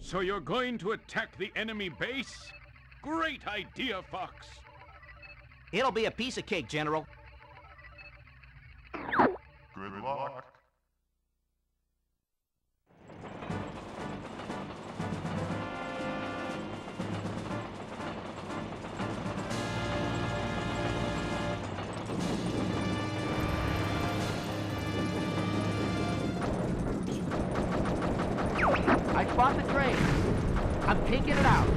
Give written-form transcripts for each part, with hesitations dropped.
So you're going to attack the enemy base? Great idea, Fox. It'll be a piece of cake, General. Good luck. I spot the train. I'm taking it out.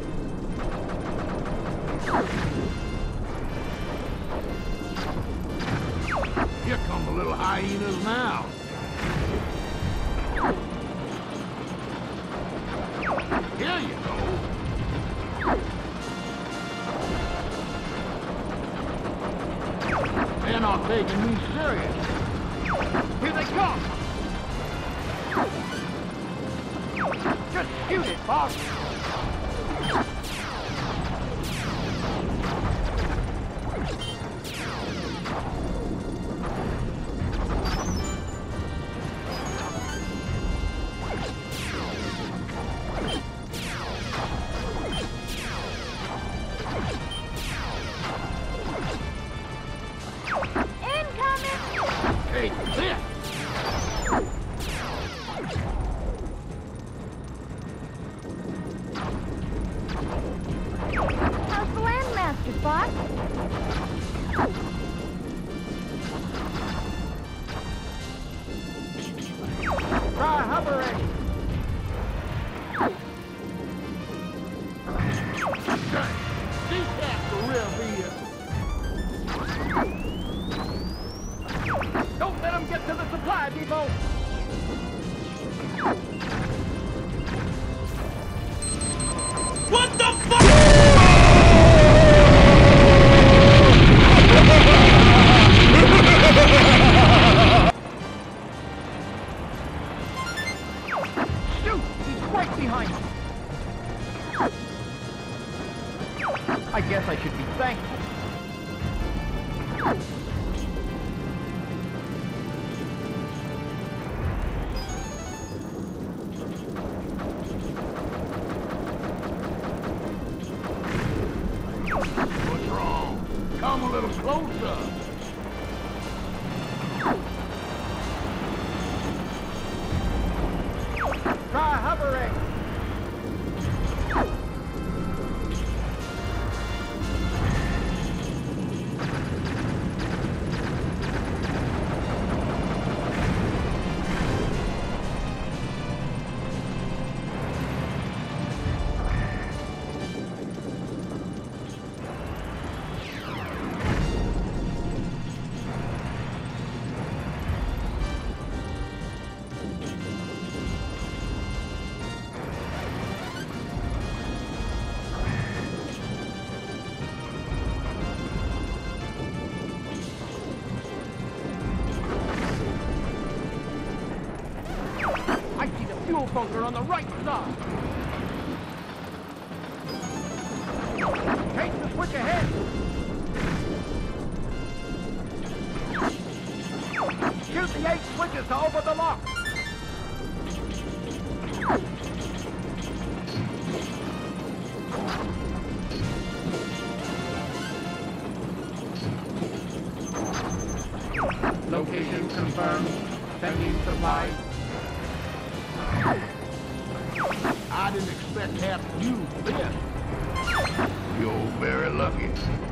Here come the little hyenas now. Here you go. They're not taking me serious. Here they come. Just shoot it, boss. Take this! How's the Landmaster, Fox? Try hovering. Decap the rear here. Don't let them get to the supply depot. What the fuck? Shoot! He's right behind us. I guess I should be thankful. What's wrong? Come a little closer. Try hovering. I see the fuel bunker on the right side. Take the switch ahead. Shoot the 8 switches to open the lock. Location confirmed. Sending supplies. I didn't expect to have to use this. You're very lucky.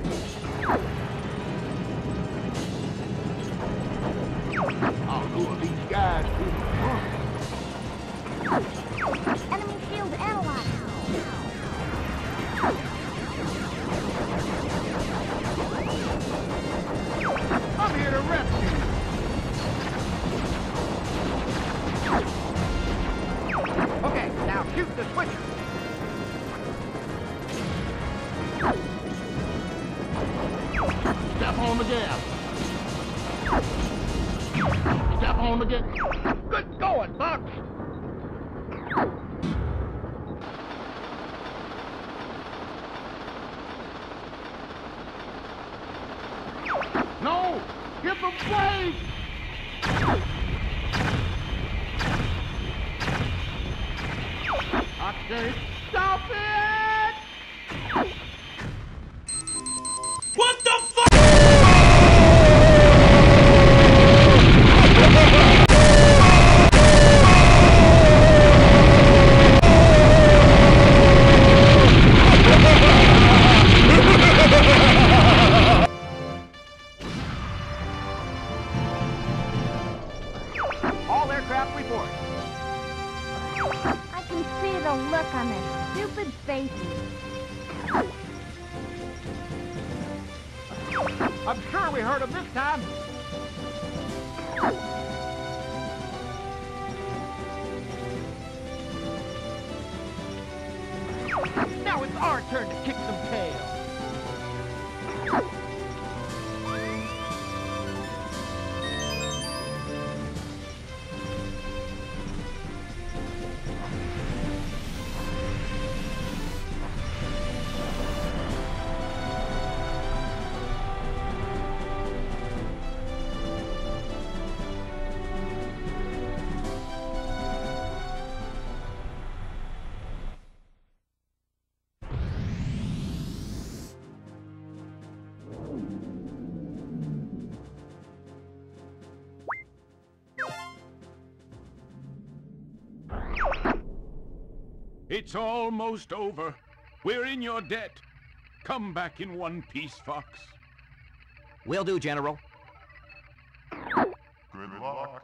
I'll lure these guys to the front. Enemy shield analyzed. I'm here to rescue you. Okay, now shoot the switcher. Step on the gas. Step on the gas. Good going, Fox. No! Get the blade! I monsters! Stop it! What the fuck? All aircraft report. I can see the look on their stupid faces. I'm sure we heard him this time. Now it's our turn to kick some tail. It's almost over. We're in your debt. Come back in one piece, Fox. Will do, General. Good luck.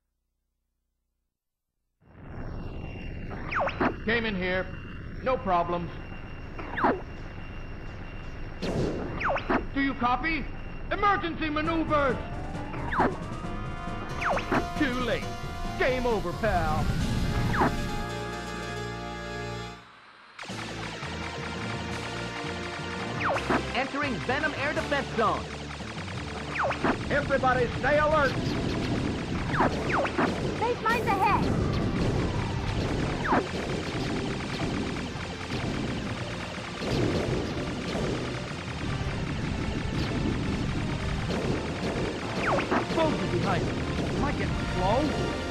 Came in here. No problems. Do you copy? Emergency maneuvers! Too late. Game over, pal. Entering Venom Air Defense Zone. Everybody stay alert. Space mine's ahead. Soldier behind me. Am I getting slow?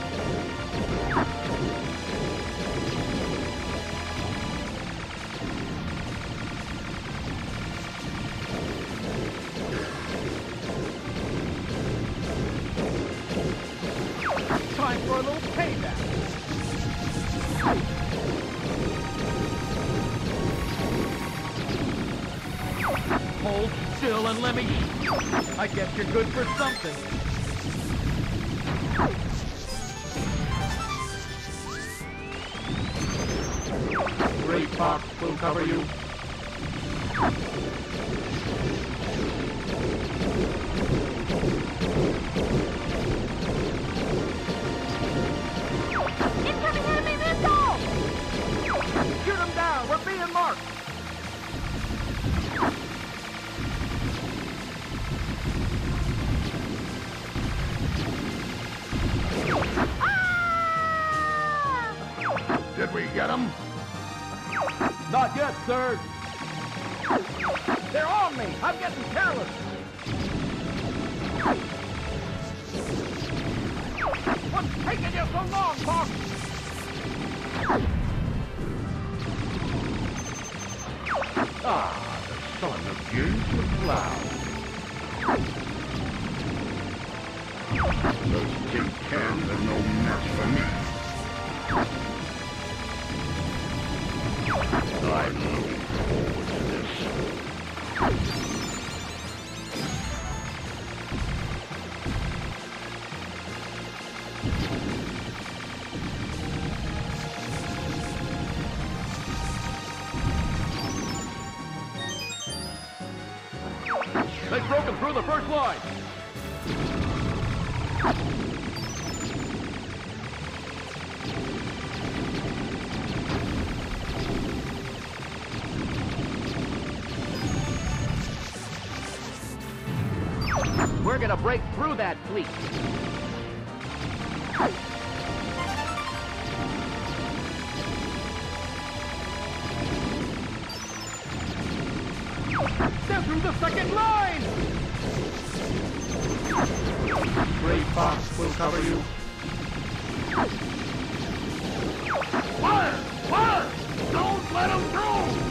Time for a little payback. Hold still and let me... I guess you're good for something. Great Fox will cover you. Incoming enemy missile! Shoot them down! We're being marked! Did we get him? Not yet, sir. They're on me! I'm getting careless! What's taking you so long, Fox? Ah, the sun begins to cloud. Those tin cans are no match for me. I'm looking forward to this. They've broken through the first line. We're gonna break through that fleet. They're through the second line! Great Fox will cover you. Fire! Fire! Don't let him through!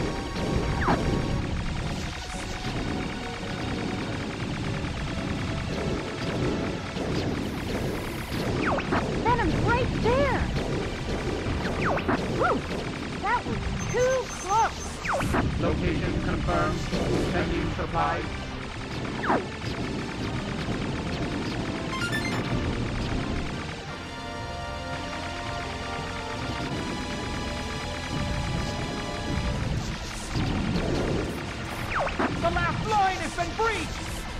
Venom's right there! Whew! That was too close! Location confirmed. Sending supplies. The last line has been breached!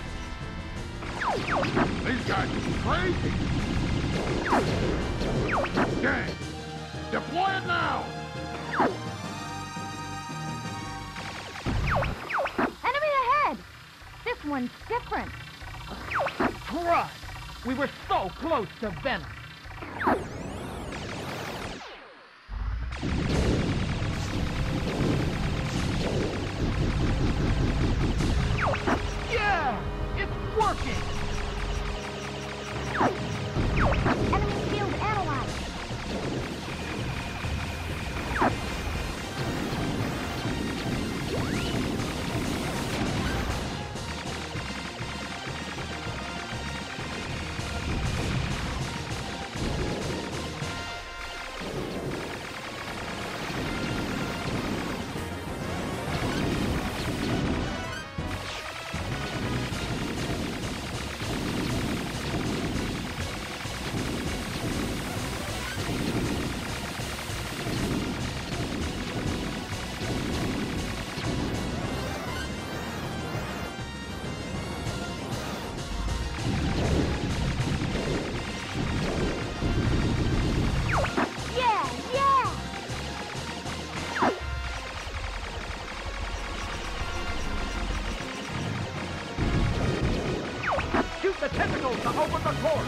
These guys are crazy! Gang, deploy it now! Enemy ahead! This one's different. Crud! We were so close to Venom. Yeah! It's working! Enemy field analyzed. Shoot the tentacles to open the core!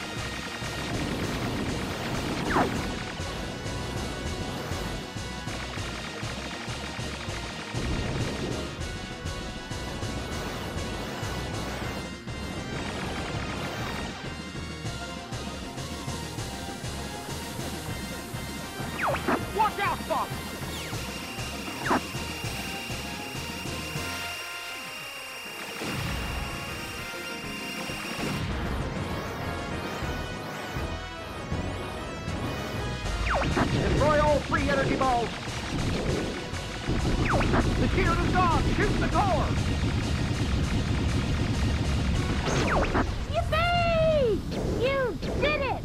Watch out, Fox! Destroy all three energy balls! The shield is gone! Shoot the core! Yippee! You did it!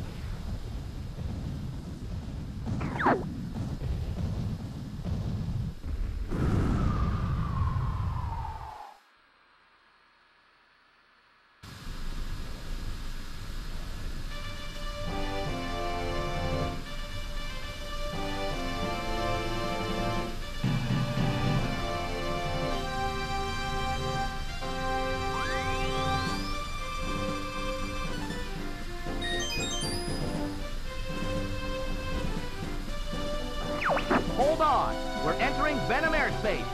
Hold on! We're entering Venom airspace!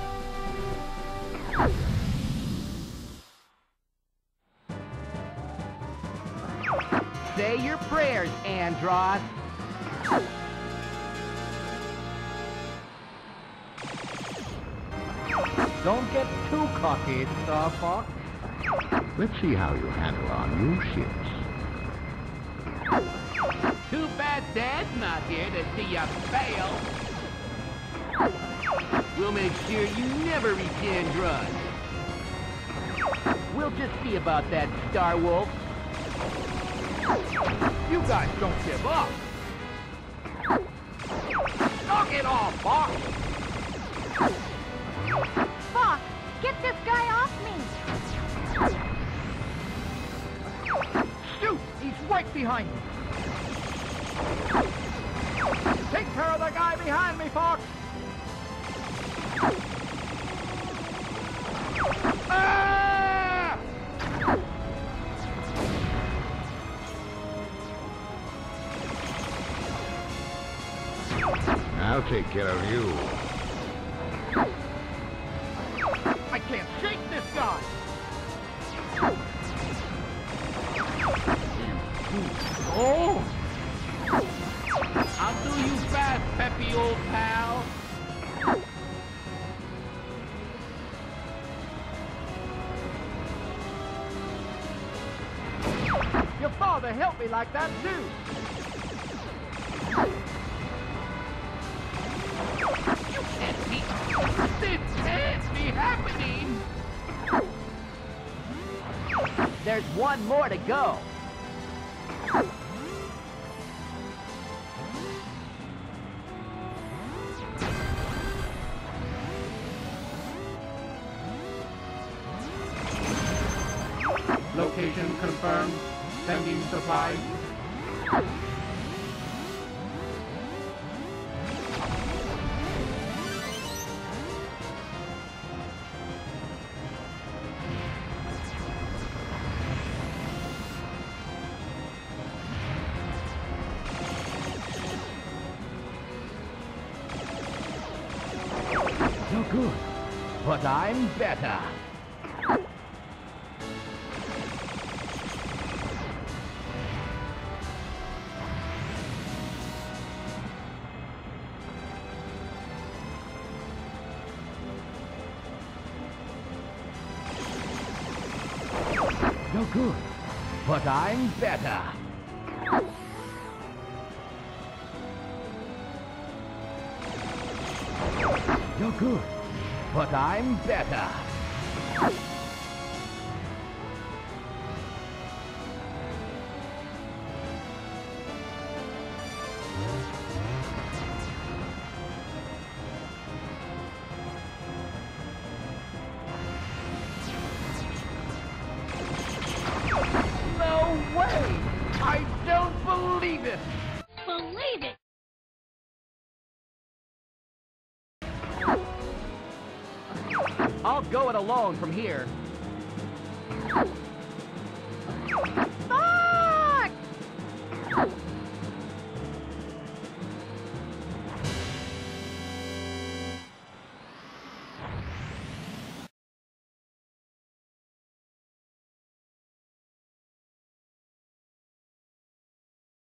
Say your prayers, Andros! Don't get too cocky, Starfox. Let's see how you handle our new ships. Too bad Dad's not here to see you fail. We'll make sure you never reach Andros. We'll just see about that, Star Wolf. You guys don't give up. Knock it off, Fox! Fox, get this guy off me! Shoot! He's right behind me! Take care of the guy behind me, Fox! Ah! I'll take care of you. I can't shake this guy! Oh! I'll do you fast, peppy old pal. to help me like that, too. You can't be... This can't be happening! There's one more to go. Location confirmed. Sending supplies. No good, but I'm better. No good, but I'm better. No good, but I'm better. No way! I don't believe it! Believe it! I'll go it alone from here.